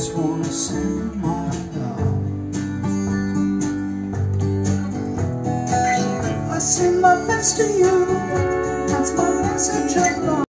just wanna send my love. I sing my best to you, that's my message of love.